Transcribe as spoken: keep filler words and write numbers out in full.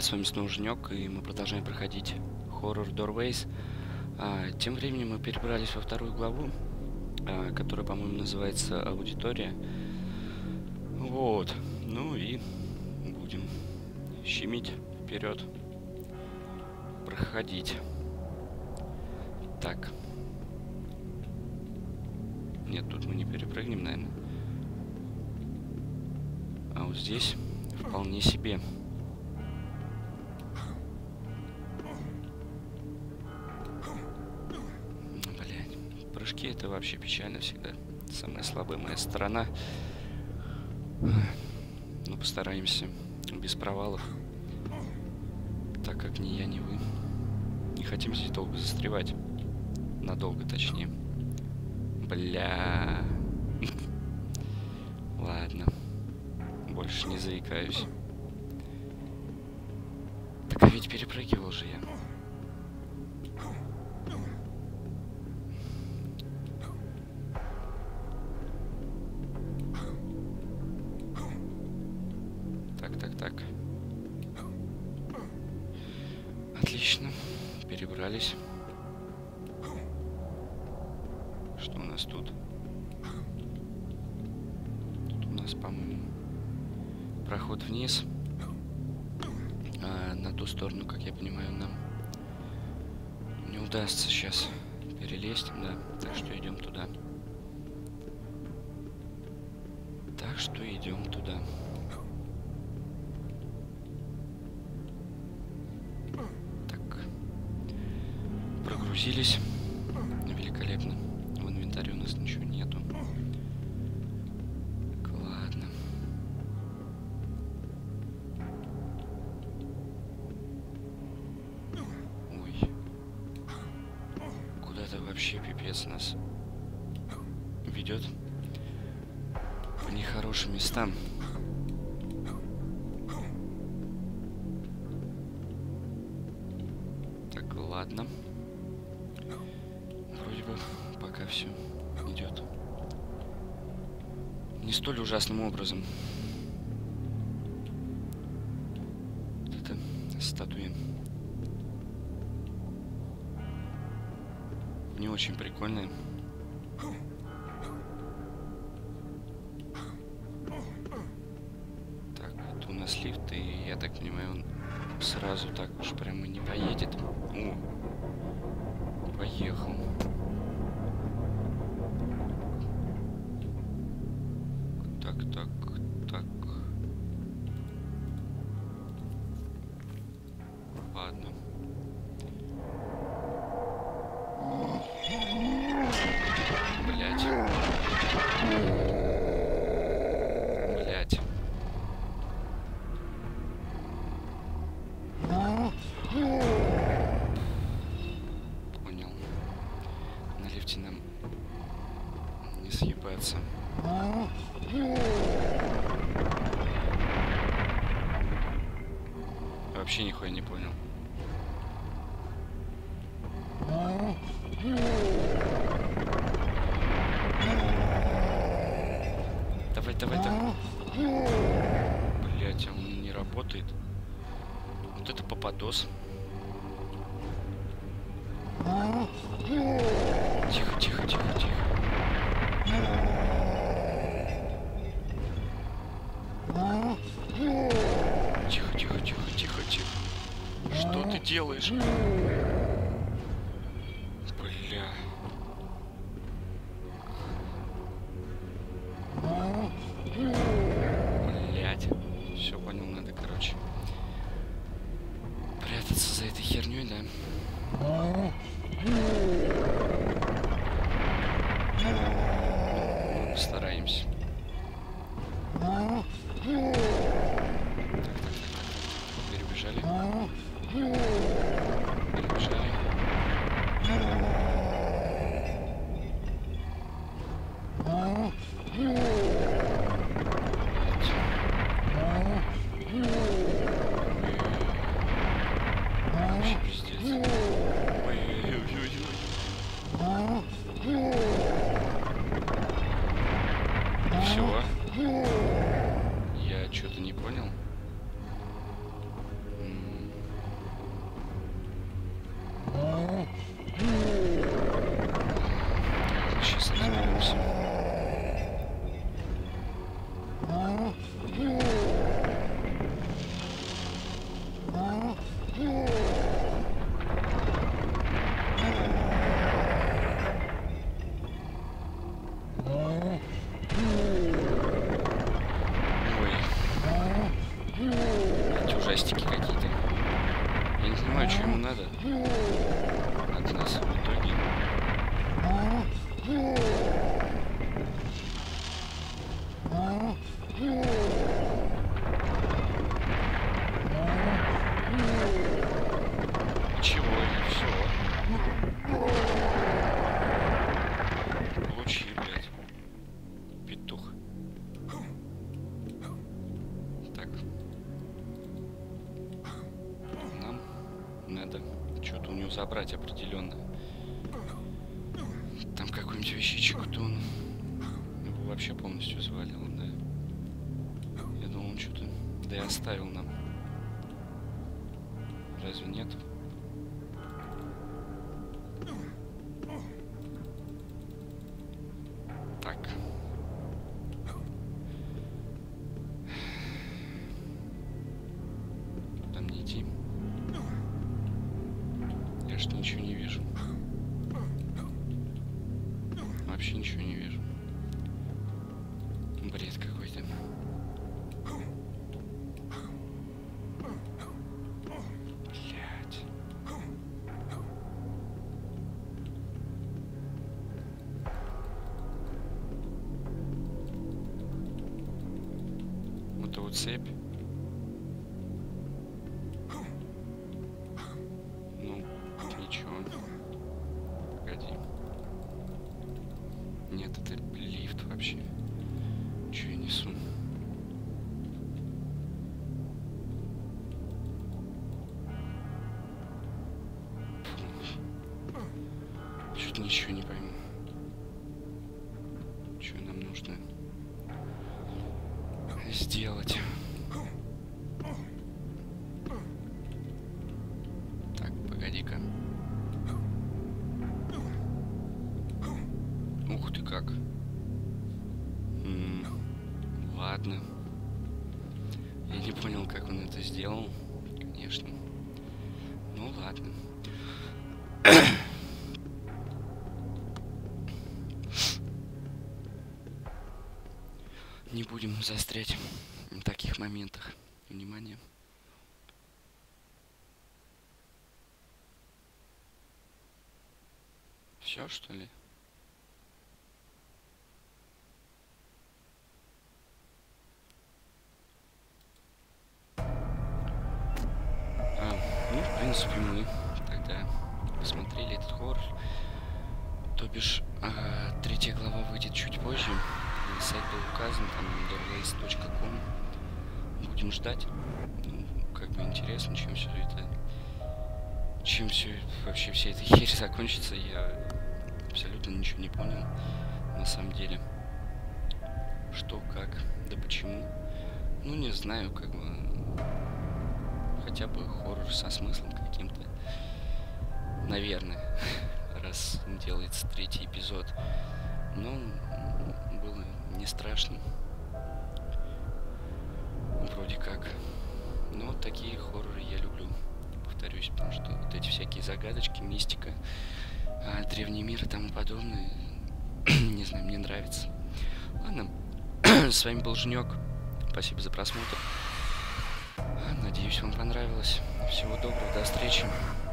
с вами снова Женек, и мы продолжаем проходить Horror Doorways. А, тем временем мы перебрались во вторую главу, а, которая, по-моему, называется «Аудитория». Вот, ну и будем щемить вперед, проходить. Так. Нет, тут мы не перепрыгнем, наверное. А вот здесь вполне себе. Блядь, прыжки — это вообще печально всегда. Самая слабая моя сторона. Но постараемся без провалов, так как ни я, ни вы не хотим здесь долго застревать. Надолго, точнее. Бля. Ладно. Больше не заикаюсь. Так а ведь перепрыгивал же я. Так, так, так. Отлично. Перебрались. Что у нас тут? Тут у нас, по-моему, проход вниз. А на ту сторону, как я понимаю, нам не удастся сейчас перелезть, да. Так что идем туда. Так что идем туда. Так. Прогрузились. Великолепно. В инвентаре у нас ничего нету. Так, ладно. Ой. Куда-то вообще пипец нас ведет. По нехорошим местам. Так, ладно. Вроде бы пока все идет не столь ужасным образом. Вот это статуя не очень прикольная. Так, это у нас лифт, и я так понимаю, он сразу так уж прямо не поедет. О, поехал. Так, так, так. Ладно. Блять. Блять. Понял. На лифте нам не съебаться. Вообще нихуя не понял. Давай, давай, давай. Блять, он не работает. Вот это попадос. Тихо, тихо, тихо, тихо. Тихо, тихо, тихо, тихо, тихо. Что ты делаешь? Бля. Блять. Все понял, надо, короче, прятаться за этой херней, да? Мы постараемся. Перебежали. Перебежали. Вообще пиздец. Ой-ой-ой. Что-то у него забрать определенно. Там какой-нибудь вещичек, то он его вообще полностью завалил, да. Я думал, он что-то да и оставил нам. Разве нет? Так. Куда мне идти? Я что, ничего не вижу. Вообще ничего не вижу. Бред какой-то. Блядь. Вот вот цепь. Ну, ничего. Погоди. Нет, это лифт вообще. Чё я несу? Чё-то ничего не пойму. Чё нам нужно сделать? Так, погоди-ка. Ух ты как. М-м, ладно. Я не понял, как он это сделал. Конечно. Ну ладно. Не будем застрять в таких моментах. Внимание. Все, что ли? А, ну, в принципе, мы тогда посмотрели этот хоррор. То бишь, а, третья глава выйдет чуть позже. Сайт был указан, там дорвейс точка ком. Будем ждать. Ну, как бы интересно, чем все это... Чем все вообще вся эта херь закончится, я абсолютно ничего не понял. На самом деле. Что, как, да почему. Ну, не знаю, как бы... Хотя бы хоррор со смыслом каким-то. Наверное. Раз делается третий эпизод. Но было не страшно. Вроде как. Но такие хорроры я люблю. Повторюсь, потому что вот эти всякие загадочки, мистика, а, древний мир и тому подобное, не знаю, мне нравится. Ладно, с вами был Женек. Спасибо за просмотр. Надеюсь, вам понравилось. Всего доброго, до встречи.